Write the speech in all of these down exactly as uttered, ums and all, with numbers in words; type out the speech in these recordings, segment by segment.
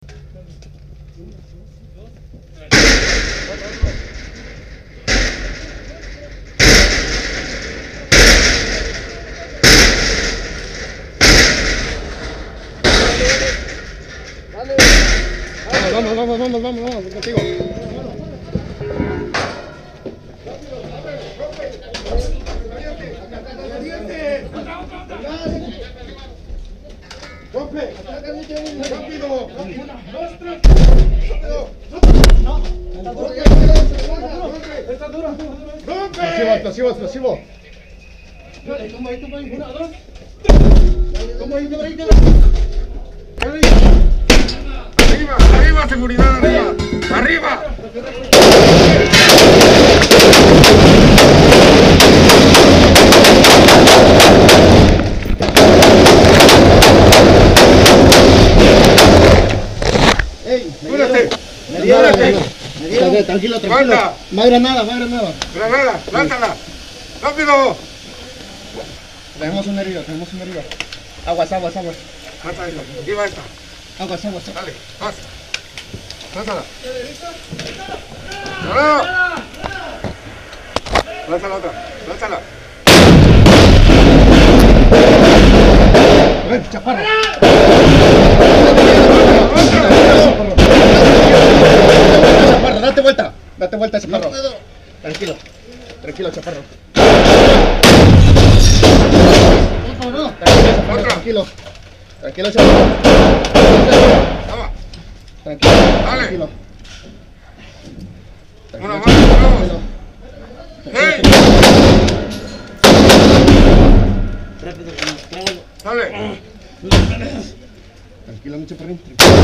Vamos, vamos, vamos, vamos, vamos, contigo. ¡Rompe! ¡Rápido! ¡Rompe! Explosivo, explosivo, explosivo. Toma ahí, toma ahí, una, dos. Toma ahí, toma ahí, Arriba, arriba, seguridad, arriba, arriba. ¡Ey! ¡Súbete! Me dieron, ¡Súbete! me dieron. Tranquilo, tranquilo. ¡Manda! Más granada, más granada. ¡Granada! ¡Lánzala! ¡Rápido! Tenemos un herido, tenemos un herido. Aguas, aguas, aguas. Lánzala esta. Aquí va esta. Aguas, aguas. Dale, vas. Lánzala. ¡Granada! Lánzala otra. Lánzala. A ver, chaparro. Chaparro, date vuelta. Date vuelta, chaparro. Tranquilo. Tranquilo, chaparro. Otra. Tranquilo. Tranquilo, chaparro. Vamos. Tranquilo. Dale. Tranquilo. Una más, vamos. ¡Hey! Dale. Tranquilo, mucho perrín.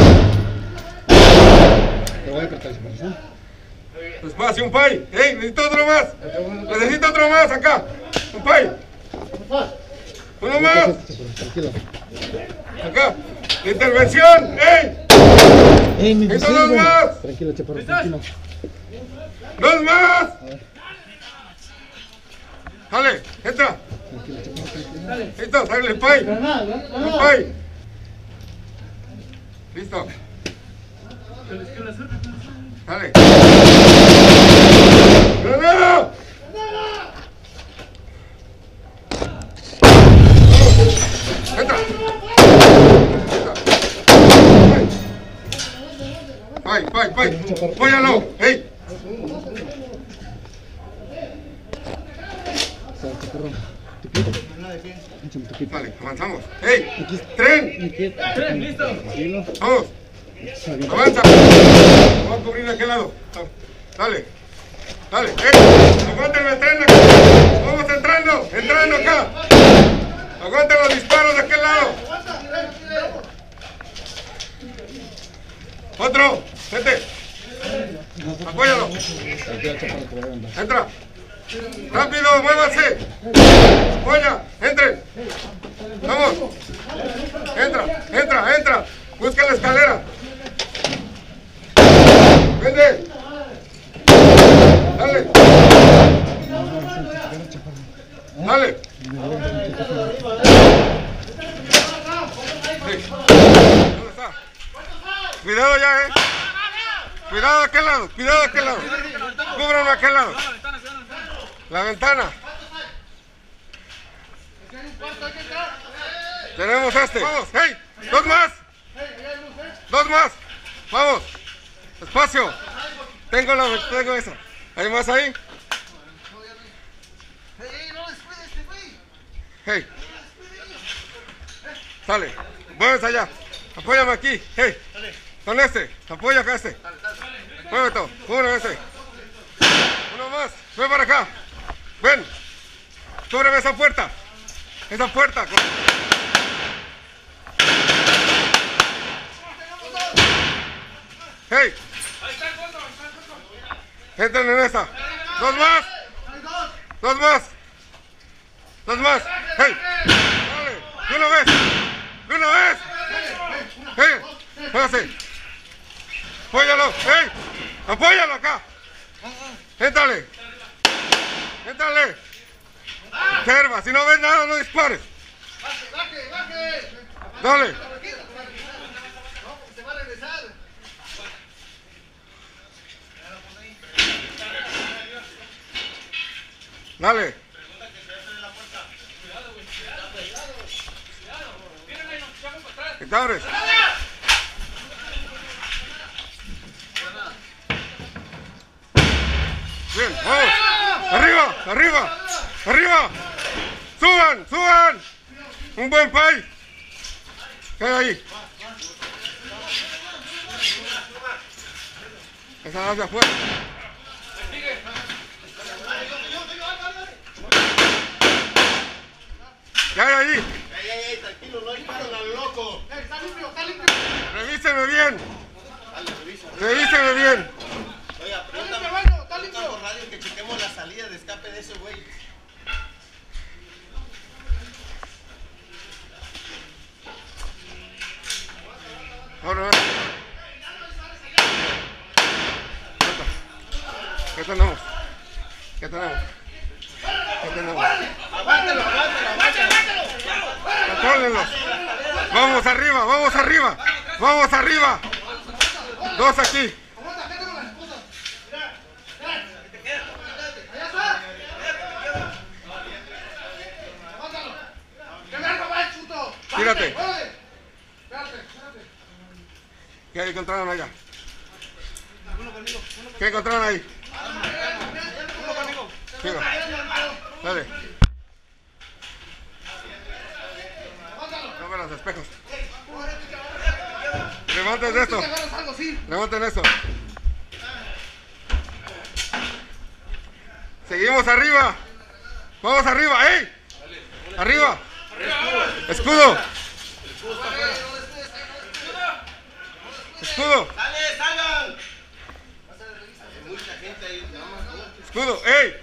Te voy a cortar ese corazón. Despacio, un pay. ¡Hey! Necesito otro más. Necesito otro más acá. Un pay. Uno más. Tranquilo. Acá. Intervención. ¡Hey! ¡Ey, mi Necesito dos más. Tranquilo, chaparro, tranquilo. ¡Dos más! Dale, entra. Listo, sale el pay. Un pay. Listo. Dale. ¡Granada! Entra. Pay, pay, pay. Apóyalo. ¡Hey! Vale, avanzamos. ¡Hey! ¡Tren! ¡Tren, listo! Tranquilo. ¡Vamos! ¡Avanza! Vamos a cubrir de aquel lado. Dale. Dale. ¡Eh! ¡Aguanten el tren acá! ¡Vamos entrando! ¡Entrando acá! ¡Aguanten los disparos de aquel lado! ¡Otro! ¡Vete! ¡Apóyalo! ¡Entra! ¡Rápido! ¡Muévanse! ¡Apoya! ¡Entren! ¡Vamos! ¡Entra! ¡Entra! ¡Entra! ¡Busca la escalera! ¡Vende! ¡Dale! ¡Dale! Sí. ¿Dónde está? Cuidado ya, eh. Cuidado de aquel lado, cuidado de aquel lado. Cúbranme a aquel lado. La ventana. Tenemos este. Vamos, hey, dos más. Dos más. Vamos. Espacio. Tengo la, tengo esa. ¿Hay más ahí? Hey. Sale. Muévense allá. Apóyame aquí. Hey. Con este. Apoya acá este. Muévete. Uno ese. Uno más. Ven para acá. Ven. Cúbreme esa puerta. Esa puerta. Hey. Entren en esa. Dos más. Dos más. Dos más. Hey. Dale. De una vez. De una vez. Hey. Póngase. Apóyalo. Hey. Apóyalo acá. Éntrale. Éntrale. Observa. Si no ves nada, no dispares. Dale. Se va a regresar. Dale. ¿Y te abres? Bien, vamos. Arriba, arriba, arriba. Suban, suban. Un buen pay. Queda ahí. Esa hacia afuera. Ya hay ahí. Ey, ey, ey, tranquilo, no disparan al loco. Está limpio, está limpio. Revíseme bien. Dale, revisa. Revíseme bien. Oiga, pregúntame, Está limpio, está pregunta limpio. por radio que chequemos la salida de escape de ese güey. Ahora, ¿qué tenemos? ¿Qué tenemos? ¿Qué tenemos? Aguántalo, aguántalo, aguántalo. Contrólenlos. Vamos arriba, vamos arriba. Vamos arriba. Dos aquí. Aguanta, quédate con las esposas. Allá está. Aguántalo. ¡Que verga va el chuto! Tírate. ¡Órale! Espérate, espérate. ¿Qué encontraron allá? ¿Qué encontraron ahí? Siga. Dale. No vean los espejos. Levanten esto. Si agarras algo, sí. Levanten esto. Seguimos arriba. Vamos arriba. ¡Ey! Arriba. Escudo. Escudo. Dale, salgan. Hay mucha gente ahí, nada más tú. Escudo. ¡Ey!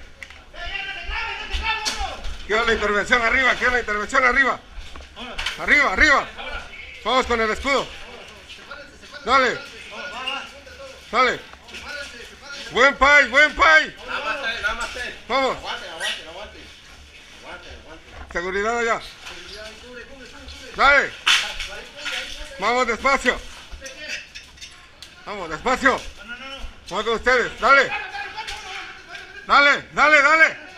Quiero la intervención arriba. Quiero la intervención arriba. Arriba, arriba. Vamos con el escudo. Dale. Dale. Buen pay, buen pay. Nada más, eh, nada más. eh. Vamos. Aguanten, aguanten, aguanten. Aguanten, aguanten. Seguridad allá. Dale. Vamos despacio. Vamos despacio. Vamos con ustedes. Dale. Dale, dale, dale.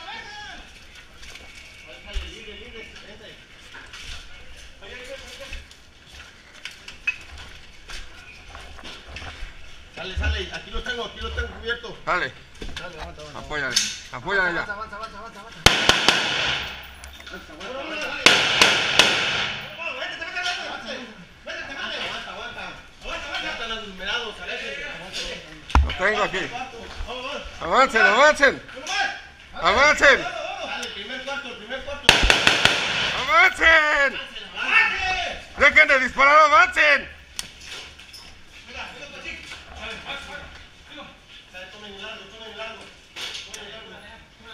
Sale, sale, aquí lo tengo, aquí lo tengo cubierto. Dale. Apóyale. Apóyale allá. Avanza, avanza, avanza, avanza. Aguanta, aguanta. Ya están los numerados, aléjense. Los tengo aquí. Avancen, avancen. Avancen. Dale, primer cuarto, primer cuarto. Avancen. Dejen de disparar, avancen. Tomen el largo, tomen el largo. Tomen el largo.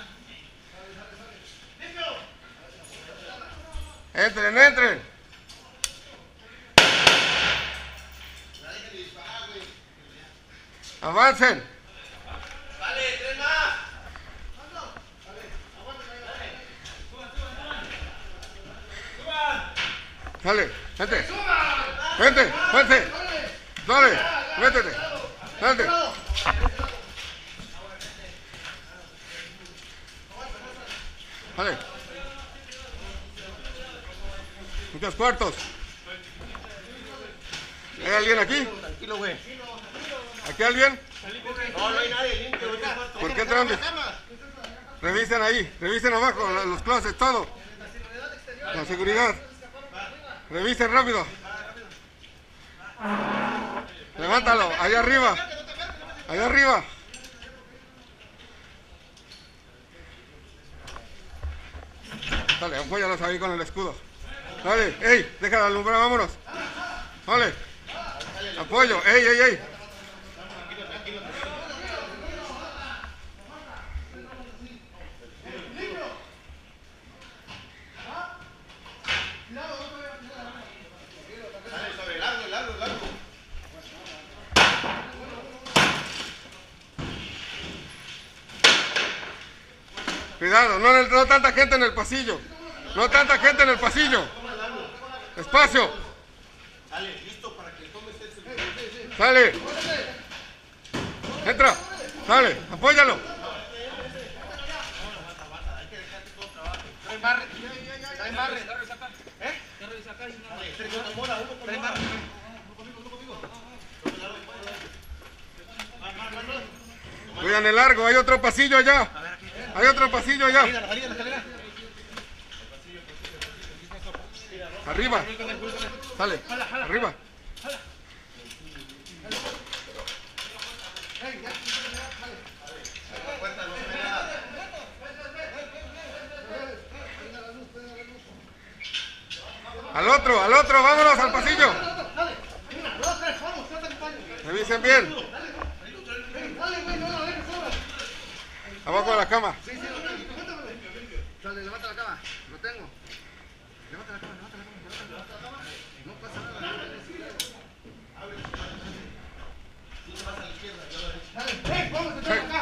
Entren, entren. Avancen. Vale, tres más. Dale, vente. Vente, vente. Dale, métete. Vente. Dale. Muchos cuartos. ¿Hay alguien aquí? Tranquilo, güey. ¿Aquí alguien? No, no hay nadie limpio, ahorita cuarto. ¿Por qué entran? Revisen ahí, revisen abajo los closets, todo. La seguridad. Revisen rápido. Levántalo, allá arriba. Allá arriba. Dale, apóyalos ahí con el escudo. Dale, ey, deja de alumbrar, vámonos. Dale. Apoyo, ey, ey, ey. Dale, sobre, largo, largo, largo. Cuidado, no, no tanta gente en el pasillo. No tanta gente en el pasillo. Espacio. Dale, listo para que tomes el... Sale. Entra. Dale, apóyalo. Traen barre. Traen barre. ¿Eh? Traen barre. Cuidan el largo, hay otro pasillo allá. Hay otro pasillo allá. Arriba. Sale. Arriba. Al otro, al otro, vámonos al pasillo. Revisen bien. Abajo de la cama. Dale, levanta la cama. Lo tengo. Levanta la cama, levanta la cama, levanta la cama. No pasa nada. Dale, ¡eh! ¡Vamos a entrar acá!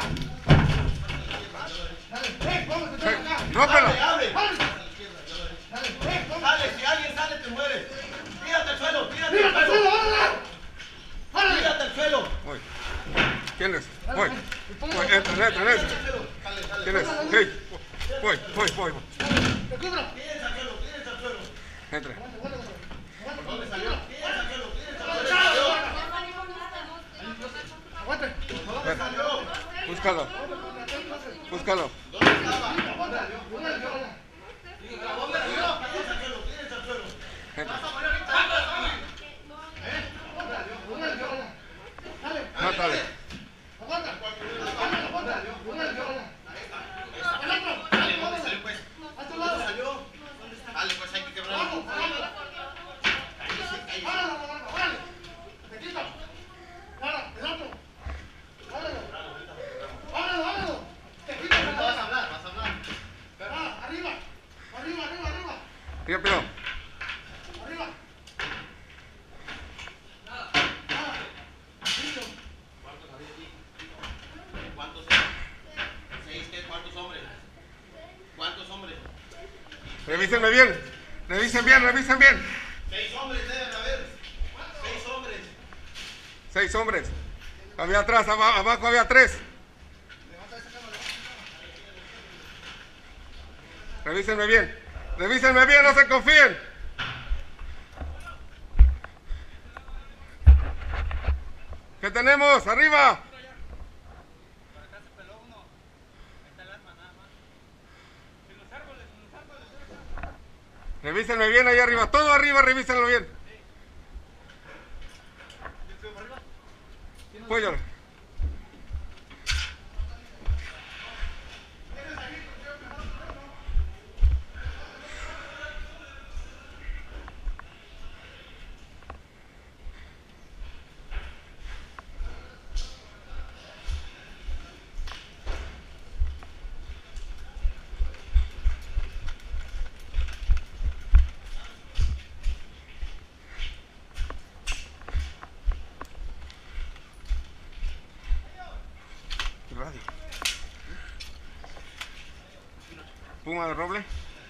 Dale, ¡eh! ¡Vamos a entrar acá! ¡Rómpelo! Dale, ¡eh! ¡Vamos! Dale, si alguien sale te mueres. Tírate al suelo, tírate al ¡Mírate al suelo. suelo! ¡Órale! Tírate al suelo. Voy. ¿Quién es? Voy. Voy, entra, entra, entra. ¿Quién es? Hey. Voy, voy, voy. ¡Te cubro! Tírate al suelo, tírate al suelo. Entra. ¿Dónde salió? Tírate al suelo, tírate al suelo. ¡Aguante! Ven. Búscalo. Búscalo. Entra. Mátale. Dale, pues hay que quebrarlo. Vas a hablar, vas a hablar. Arriba, arriba, arriba, arriba, Rápido. arriba. ¿Cuántos? ¿Seis qué? ¿Cuántos hombres? ¿Cuántos hombres? Revísenme bien. Revisen bien, revisen bien. Seis hombres deben haber. Seis hombres. Seis hombres. Había atrás, aba- abajo había tres. Revísenme bien. Revísenme bien, no se confíen. ¿Qué tenemos? ¡Arriba! Revísenme bien ahí arriba. Todo arriba, revísenlo bien. Póyalo. Radio. Puma de roble.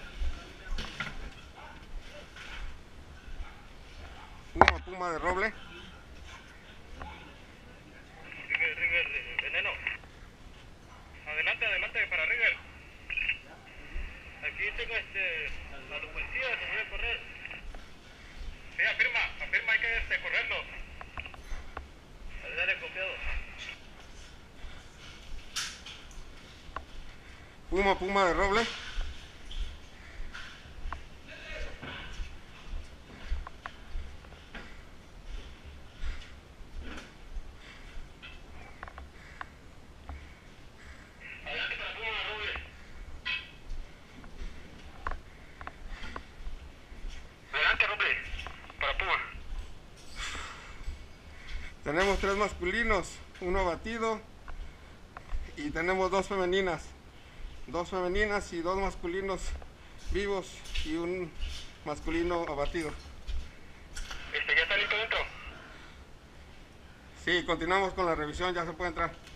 Puma, puma de roble. Rigger, Rigger, veneno. Adelante, adelante para Rigger. Aquí tengo este, a los policías, se voy a correr. Sí, afirma, afirma, hay que este, correrlo. Dale, dale, confiado. Puma, puma de roble. Adelante para Puma de roble. Adelante, roble, para Puma. Tenemos tres masculinos, uno abatido y tenemos dos femeninas. Dos femeninas y dos masculinos vivos y un masculino abatido. Este, ¿ya está listo dentro? Sí, continuamos con la revisión, ya se puede entrar.